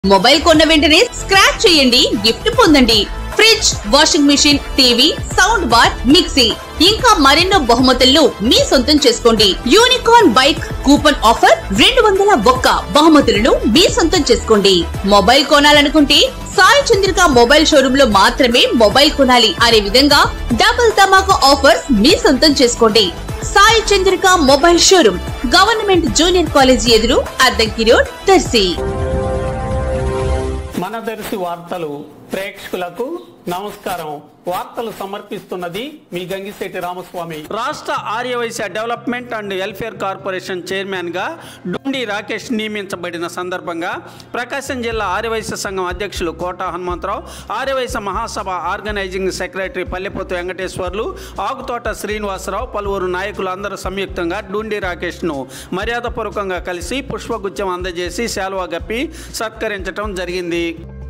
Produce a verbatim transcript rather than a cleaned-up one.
Mobile కొన్న వెంటనే scratch చేయండి, గిఫ్ట్ పొందండి. Fridge, washing machine, TV, sound bar, mixie ఇంకా మరెన్నో బహుమతులను మీ సొంతం చేసుకోండి. యూనికార్న్ బైక్ కూపన్ ఆఫర్ రెండు వందల ఒక్క బహుమతులను మీ సొంతం చేసుకోండి. మొబైల్ కొనాలనుకుంటే సాయి చంద్రిక మొబైల్ షోరూమ్ లో మాత్రమే మొబైల్ కొనాలి అనే విధంగా డబుల్ ధమాకా ఆఫర్స్ మీ సొంతం చేసుకోండి. Sai Chandrika mobile showroom, government junior college ఎదురు, అద్దంకి రోడ్, దర్శి. మన దర్శి వార్తలు ప్రేక్షకులకు నమస్కారం. వార్తలు సమర్పిస్తున్నది మీ గంగిశెట్టి రామస్వామి. రాష్ట్ర Arya Vysya development and welfare corporation chairman గా డొండి రాకేష్ నియమించబడిన సందర్భంగా ప్రకాశం జిల్లా ఆర్యవైశ్య సంఘం అధ్యక్షులు కోట హనుమంతరావు, ఆర్యవైశ్య మహాసభ ఆర్గనైజింగ్ సెక్రటరీ పల్లెపోతు వెంకటేశ్వర్లు, ఆకుతోట శ్రీనివాసరావు, పలువురు నాయకులు అందరూ సంయుక్తంగా డొండి రాకేష్ ను మర్యాదపూర్వకంగా కలిసి పుష్పగుచ్చం అందజేసి శాలువా గప్పి సత్కరించడం జరిగింది.